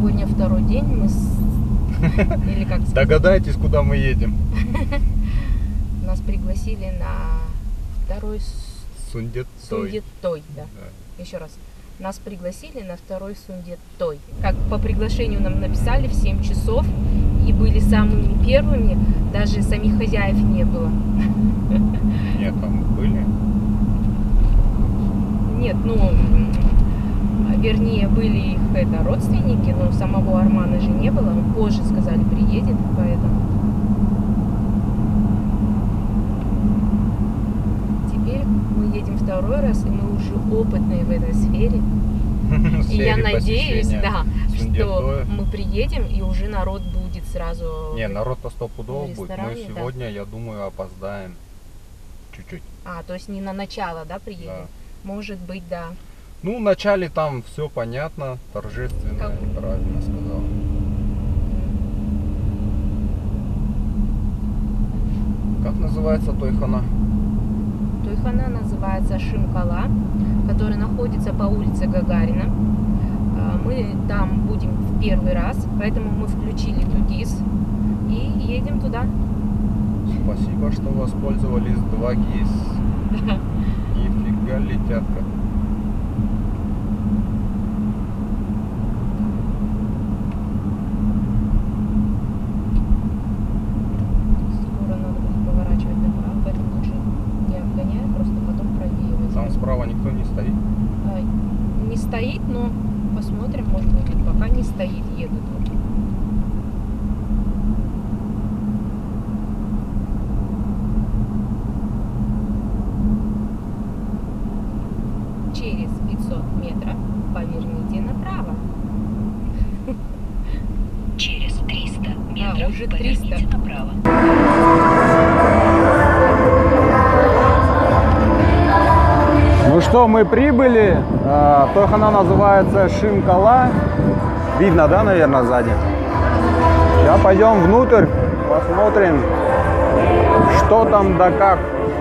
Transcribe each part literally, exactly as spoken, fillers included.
Сегодня второй день мы с... Или как сказать? Догадайтесь, куда мы едем. Нас пригласили на второй Сундет Той. Сундет Той, да. да. Еще раз. Нас пригласили на второй Сундет Той. Как по приглашению нам написали в семь часов и были самыми первыми, даже самих хозяев не было. Нет, там были? Нет, ну, вернее, были их это, родственники, но самого Армана же не было. Он позже, сказали, приедет, поэтому. Теперь мы едем второй раз, и мы уже опытные в этой сфере. И я надеюсь, да, что мы приедем, и уже народ будет сразу. Не, народ-то стопудово будет. Мы сегодня, я думаю, опоздаем чуть-чуть. А, то есть не на начало, да, приедем? Да. Может быть, да. Ну, в начале там все понятно, торжественно, как... правильно сказал. Как называется Тойхана? Тойхана называется Шымкала, который находится по улице Гагарина. Мы там будем в первый раз, поэтому мы включили Тугис и едем туда. Спасибо, что воспользовались два ГИС. Нифига летят-ка. Скоро надо будет поворачивать направо, поэтому лучше не обгоняй, просто потом правее возьми. Там справа никто не стоит? А, не стоит, но посмотрим, может быть, пока не стоит, едут. Через пятьсот метров поверните направо. Через триста метров а, уже поверните триста. направо. Ну что, мы прибыли. Тойхана называется Шымкала. Видно, да, наверное, сзади? Сейчас пойдем внутрь, посмотрим, что там да как.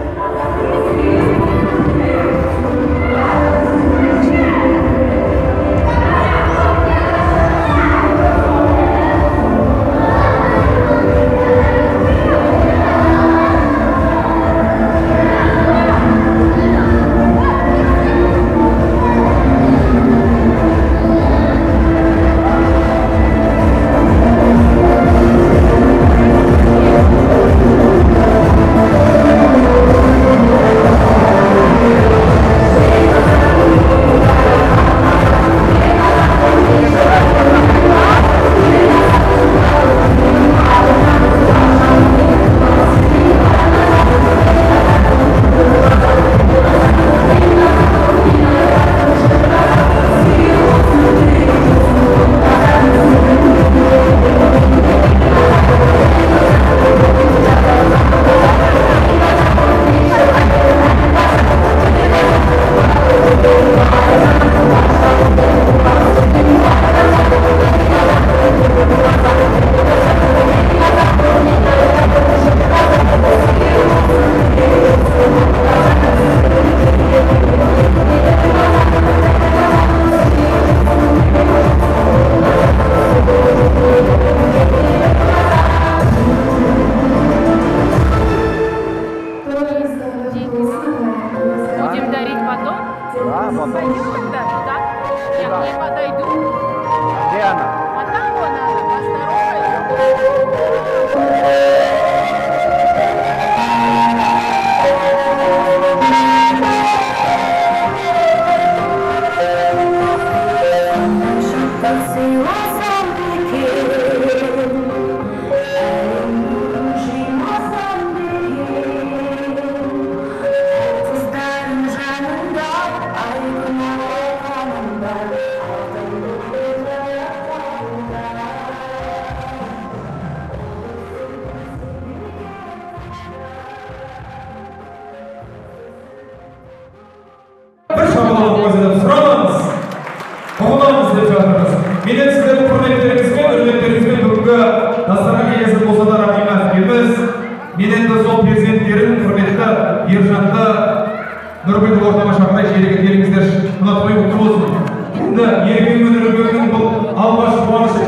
Нұрбек ортама шақырай жерге келіңіздер. Мына той құтты болсын. Енді ерекең өнер өргеннің бұл алғаш қуанышы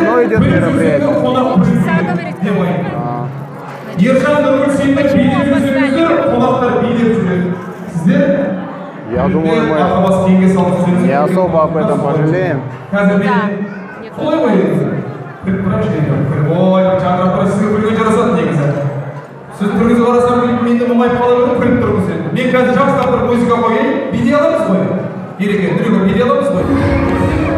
давно идет мероприятие? Часа говорить. Ержан Нұрмүрсенді билеп жүрсеңіздер, қонақтар билеп жүреді. Сіздер Я думаю, мы не особо об этом пожалеем. Да. Солай ғой негізі. Ой, жаңғырап тұра сізге күлген жарасады негізі. Сіз түріңізге қарасам, менде мұңайып қала берді, күліп тұрмыз енді. Мен қазір жақсылап тұрып музыка қойайын, биде аламыз ғой. Ереке, дүреге биде аламыз ғой.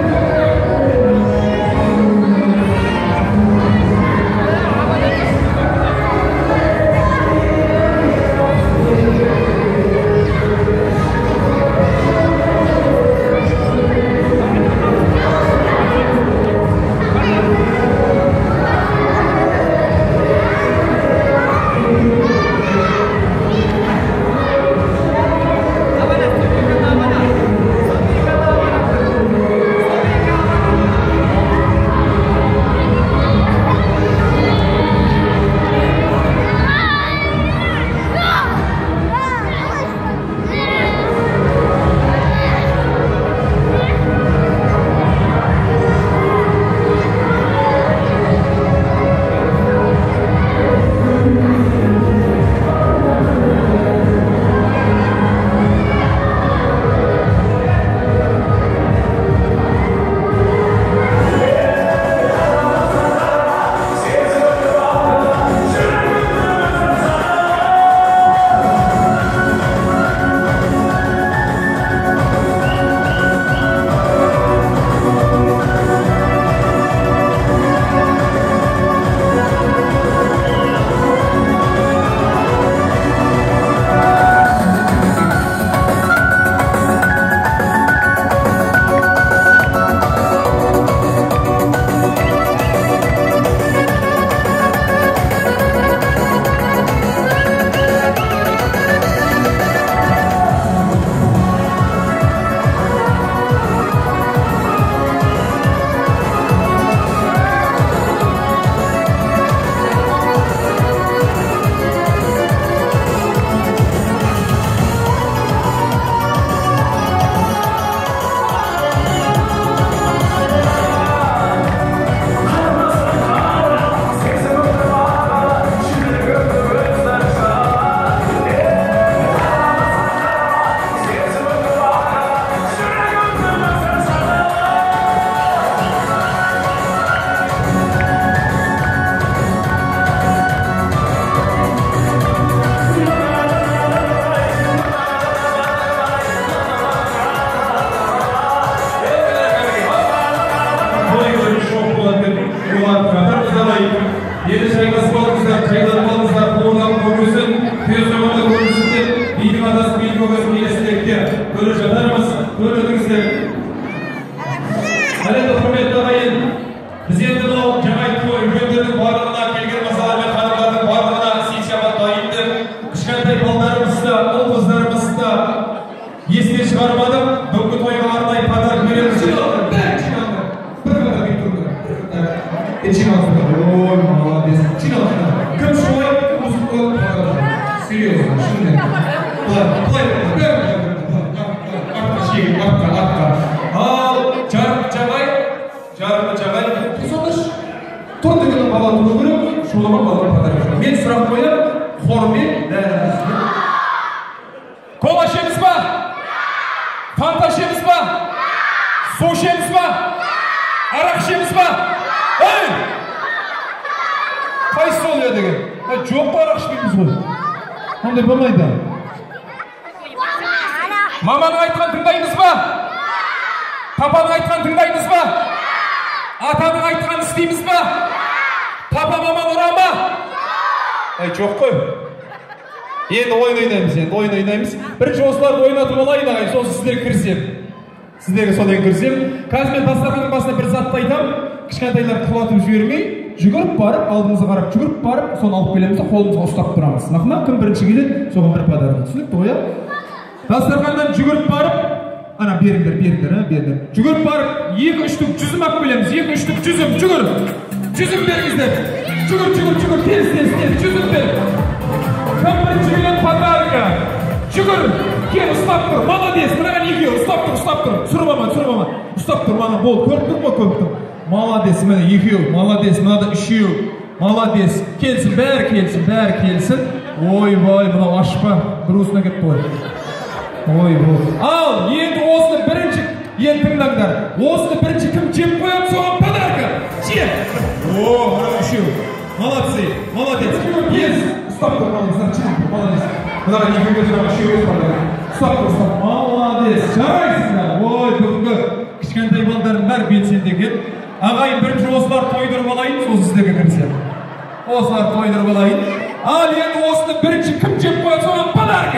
Маманың айтқан тыңдаймыз ба? Папаның айтқан тыңдаймыз ба? Атаның айтқан істейміз ба? Папа мама ұра ма? Ай, жоқ қой. Енді ойын ойнаймыз, енді ойын ойнаймыз. Бірінші осыларды ойнатып алайын ағайын, сосын сіздерге кірсем. Сіздерге содан кірсем. Қазір мен дастарханның басына бір затты айтамын. Кішкентайлар құлатып жібермей, жүгіріп барып, алдымызға қарап жүгіріп барып, соны алып келеміз, қолымызға ұстап тұрамыз. Нақма кім бірінші келеді, соған бір подарок. Түсінікті ғой, иә? Дастарханнан жүгіріп барып, ана беріңдер, беріңдер, а, беріңдер. Жүгіріп барып, екі үштік жүзім алып келеміз, екі үштік жүзім, жүгір. Жүзім беріңіздер. Жүгір, жүгір, жүгір, теріс, теріс, теріс, жүзім бер. Кім бірінші келеді подарка? Жүгір, кел, ұстап тұр, молодец, мынаған екеуі, ұстап тұр, ұстап тұр. Сүріп аман, сүріп аман. Ұстап тұр, маған бол, көріп тұр ма, көріп тұр. Молодец, міне екеу, молодец, мынада үшеу. Молодец. Келсін, бәрі келсін, бәрі келсін. Ой-бай, мынау ашпа, бір уысына кетті ғой. Ой-бай. Ал, енді осыны бірінші, енді тыңдаңдар. Осыны бірінші кім жеп қояды, соған подарка. Жеп. О, мына үшеу. Молодцы, молодец. Ес. Ұстап тұр, молодец. Молодец. Мынаға екеуге жаңа үшеу ес подарка. Ұстап тұр, ұстап. Молодец. Жарайсыңдар. Ой, бүгінгі кішкентай балдардың бәрі белсенді екен. Ағайын бірінші осылар тойдырып алайын, сосын сіздерге кірісер. Осылар тойдырып алайын. Ал енді осыны бірінші кім жеп қояды, соған подарка.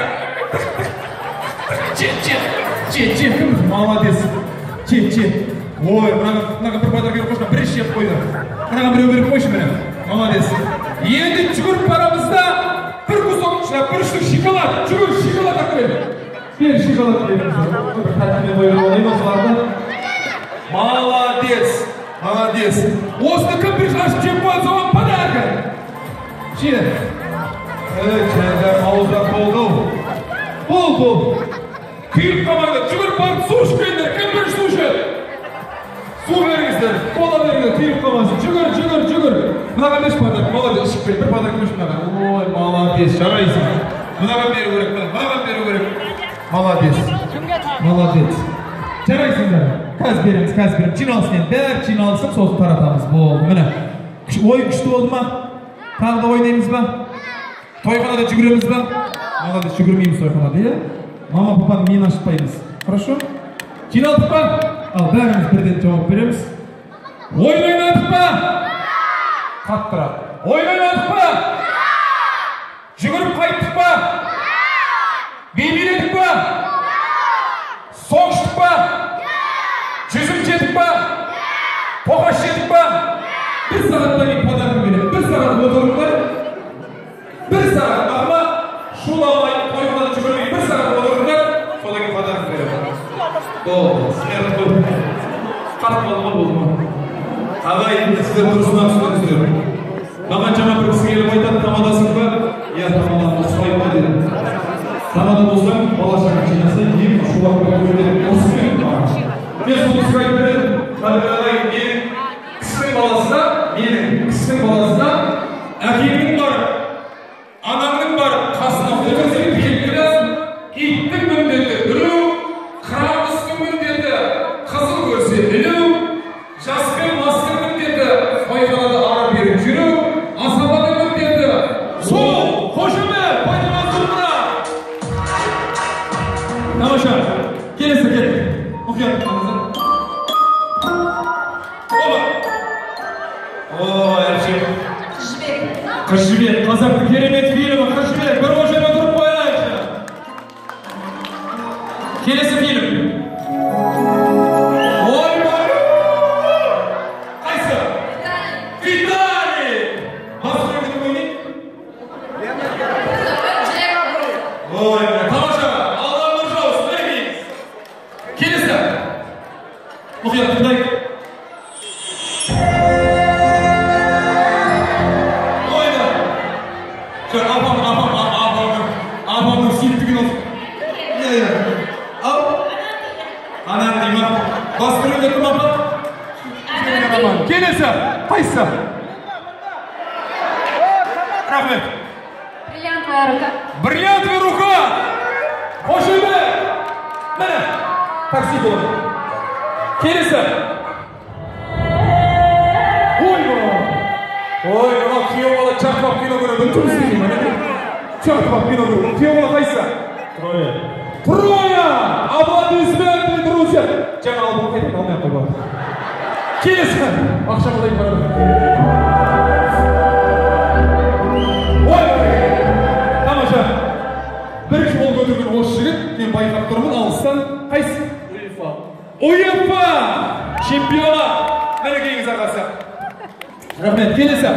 Жет, жет, жет, жет, кім? Молодец. Жет, жет. Ой, мынаға бір подарка беріп қойшы, бірінші жеп қойды. Мынаға біреу беріп қойшы мені. Молодец. Енді жүгіріп барамызда бір кусок, бір штук шоколад. Жүгір, шоколад әкеледі. Бер шоколад беріңіздер. Бір тәтімен қойып алайын осыларды. Молодец. Молодец. Осыны кім бір ашып жеп қойды, соған подарка. Жет. Эй, жәндер, ауыздар болды. Бол, бол. Күйіп қамайды, жүгіріп барып су ішпеңдер, кім бір су ішеді? Су беріңіздер, кола беріңіздер, күйіп қамасын. Жүгір, жүгір, жүгір. Мынаға беш подарка, молодец, ішіп бер, бір подарка беш мынаға. Ой, молодец, жарайсың. Мынаға беру керек, мынаға беру керек. Молодец. Молодец. Жарайсыңдар. Қазір береміз, қазір береміз. Жиналсын енді, бәрі жиналсын, сосын таратамыз. Болды, міне. Ой, күшті болды ма? Тағы да ойнаймыз ба? Тойханада жүгіреміз ба? Молодец, жүгірмейміз тойханада, иә? Мама, папаны мен ашытпаймыз. Хорошо? Жиналдық па? Ал, бәріміз бірден жауап береміз. Ойын ойнадық па? Қаттырақ. Ойын ойнадық па? Жүгіріп қайттық па? Би биледік па? Соғыштық па? Жүзім жетіп па? Тоқаш жетіп па? Бір сағаттан кейін подарка беремін. Бір сағат отырыңдар. Бір сағат, ағыма шуламай, тойханада жүгірмей, бір сағат отырыңдар. Содан кейін подарка беремін. Болды, сіздер тұр. Қатып қалды ма, болды ма? Ағайын, сіздер тұрысынан түсіңіздер. Маған жаңа бір кісі келіп айтады, тамадасың ба? Иә, тамадан ұспай ма деді. Тамада болсаң, бала шағын жинаса, ең шулап көреді. Осы мен маған. Мен сол кісі айтып бердім. Ағайын, мен кісінің баласына, менің кісінің баласына әкеңнің бар, анаңның бар, қасына отырсың келгенін, иттің міндеті үру, қырамыстың міндеті қызыл көрсе ілу, жас пен мастың міндеті тойханада ары бері жүру, асабаның міндеті сол, қошемет, пайдамасын бұра. Тамаша, келесі кет. Мұқият қаңыздар. Оба! Ой, әрші. Қыз жібек, қазақтың керемет фильмі, қыз жібек, бір ошеме тұрып қояйықшы. Келесі фильм. Ой, бай! Қайсы? Виталий! Басын өңгені ойнайын? Ой, тамаша, Аллах нұр жаусын, әрмейіз. Келесі. Мұқият тыңдайық. Апам, апам, апам, апамның сүйіктігін olsun. Ал. Анам деймін. Басқыр өңде кім апам? Келесі. Қайсы? Рахмет. Бриллиантовая рука. Бриллиантовая рука. Қош өлді. Міне. Такси болады. Келесі. Ой, мына күйеу бала чартып кино көреді, жұмыс істеймін. Чартып кино көреді. Күйеу бала қайсы? Троя. Троя! Аплодисменты, друзья! Жаңа албом қайтып алмай ақ қойып. Келесі. Ақша қалай барады. Ой, тамаша. Бірінші ол көтерген осы жігіт, мен байқап тұрмын, алыстан. Қайсы? УЕФА. УЕФА! Чемпиона! Мінекейіңіз арқасы. Рахмет, келесі.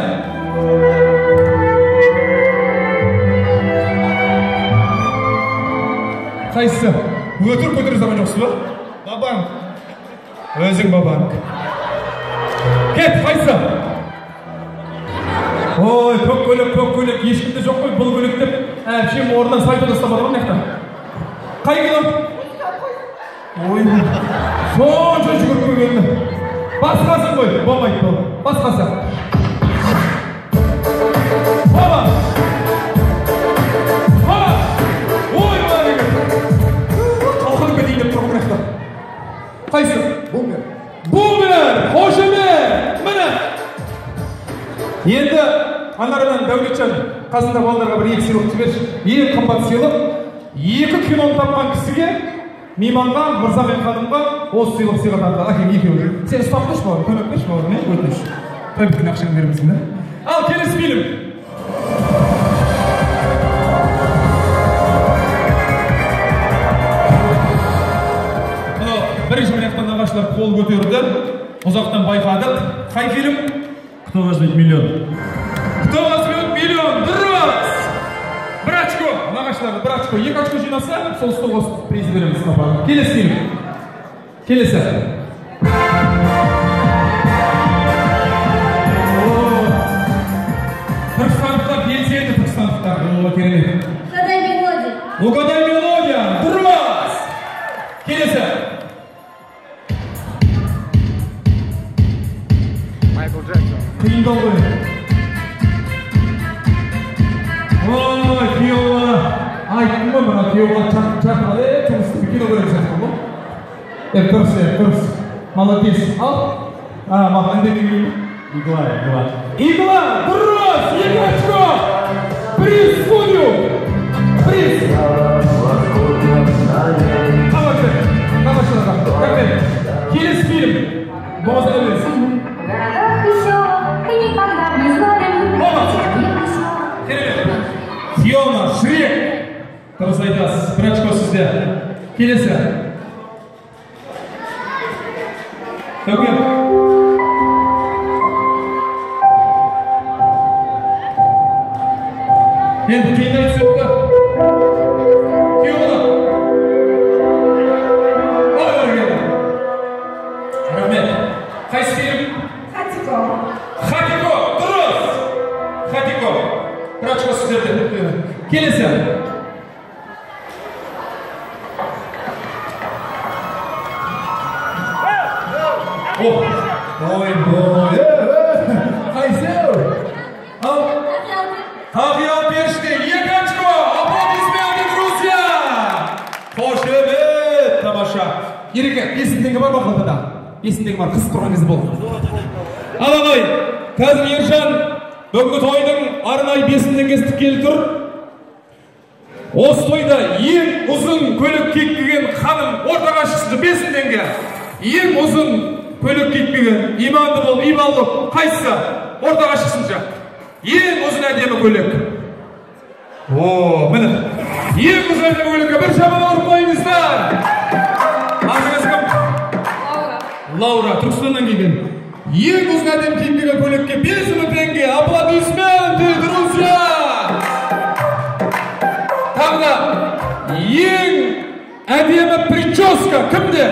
Қайсы? Өтір көтір заман жоқсы ба? Бабанк. Өзің бабанк. Кет, қайсы? Ой, көк көлік, көк көлік. Ешкімде жоқ қой, бұл көлік деп. Әпшем орнынан сайты ұстамады ма нектен? Қай кино? Ой, сонша жүгіріп көгенді. Басқасын қой, болмайды бұл. Басқасы. Баба! Баба! Ой, баба деген. Қалқының бе дейін деп тұрғым рақта. Қайсы? Бумер. Бумер! Қошемер! Міне! Енді анарадан Дәулетжан қасында балдарға бір екі сыйлық жіберші. Ең қымбат сыйлық. Екі киноны тапқан кісіге, мейманға, мырза мен ханымға осы сыйлық сыйға тартады. Әкем екеуі. Сен ұстап тұршы бауырым, көмек берші бауырым, не? Өтініш. Тәбіткін ақшаны береміздің, да? Ал, келесі фильм. Бірінші маяқтан нағашылар қол көтерді. Ұзақтан байқадық. Қай фильм? Кто возьмет миллион? Кто возьмет миллион? Дұрыс! Бір очко, нағашыларды бір очко. Екі очко жинаса, сол столға приз береміз. Келесі фильм. Келесі. Түркістандықтар белсенді түркістандықтар. О, керемет. Угадай мелодия. Угадай мелодия. Дұрыс! Келесі. Майкл Джексон. Қиындау ғой. Ой, күйеуі. Айттым ғой мына күйеуі шақырады. Е, жұмысты кино көреміз айтқан ғой. Е, дұрыс, е, дұрыс. Молодец. Ал. А, маған үндемей. Игла, игла. Игла, дұрыс! Екі очко! Приз судью! Приз! Қабатты. Қабатшыларға. Рахмет. Келесі фильм. Болмаса өберіз. В городах веселых и никогда не знаем. Керемет. Фиона, Шрек. Дұрыс айтасыз. Бір очко сізде. Келесі. Тәуке. Енді қиындай түсіпті. Фиона. Ой, бәрекелді. Рахмет. Қайсы фильм? Хатико. Хатико, дұрыс! Хатико. Бір очко сіздерде. Келесі. Ой, ой, қайсы? Ал. Қағиял періште, екі очко. Аплодисменты, друзья! Қошемет, тамаша. Ереке, бесін теңге бар бақылдыда? Бесін теңге бар, қыз тұрған кез болды. Ал ағай, қазір Ержан бүгінгі тойдың арнайы бесін теңгесі келіп тұр. Осы тойда ең ұзын көлік киіп ханым ортаға шықты бесін теңге. Ең ұзын көлік киіп иманды бол, иманлы қайсы ортаға шықсынша. Ең ұзын әдемі көлік. О, міне. Ең ұзын әдемі көлікке бір шаман ұрып қойыңыздар. Аңыңыз кім? Лаура. Лаура, Түркістаннан келген. Ең ұзын әдемі киіп көлікке бес мың теңге. Аплодисменты, друзья! Тағы да ең әдемі прическа кімде?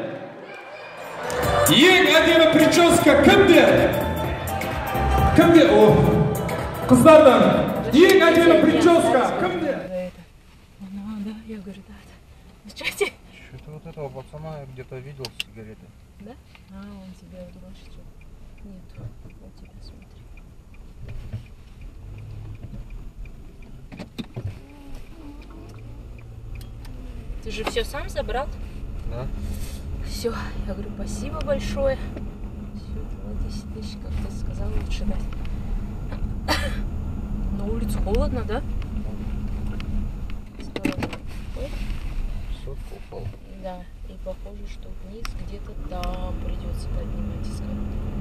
Ең әдемі прическа кімде? Кімде? О, қыздардан. Ең әдемі прическа кімде? Ну, да, я говорю, да. Чати. Что-то вот этого пацана я где-то видел с сигаретой. Да? А, он тебе больше что? Нет, вот тебя смотри. Ты же все сам забрал? Да. Все, я говорю, спасибо большое. Все, было десять тысяч, как ты сказал, лучше дать. На улице холодно, да? Ой. Сотка упала. Да, и похоже, что вниз где-то там придется поднимать искать.